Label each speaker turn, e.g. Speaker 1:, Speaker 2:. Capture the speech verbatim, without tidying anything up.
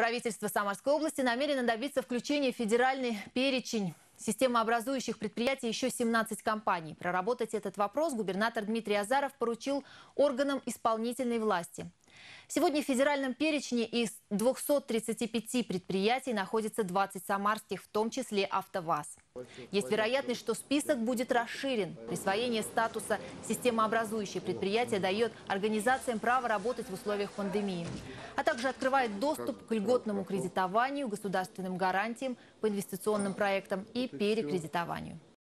Speaker 1: Правительство Самарской области намерено добиться включения в федеральный перечень системообразующих предприятий еще семнадцать компаний. Проработать этот вопрос губернатор Дмитрий Азаров поручил органам исполнительной власти. Сегодня в федеральном перечне из двухсот тридцати пяти предприятий находится двадцать самарских, в том числе АвтоВАЗ. Есть вероятность, что список будет расширен. Присвоение статуса системообразующее предприятие дает организациям право работать в условиях пандемии, а также открывает доступ к льготному кредитованию, государственным гарантиям по инвестиционным проектам и перекредитованию.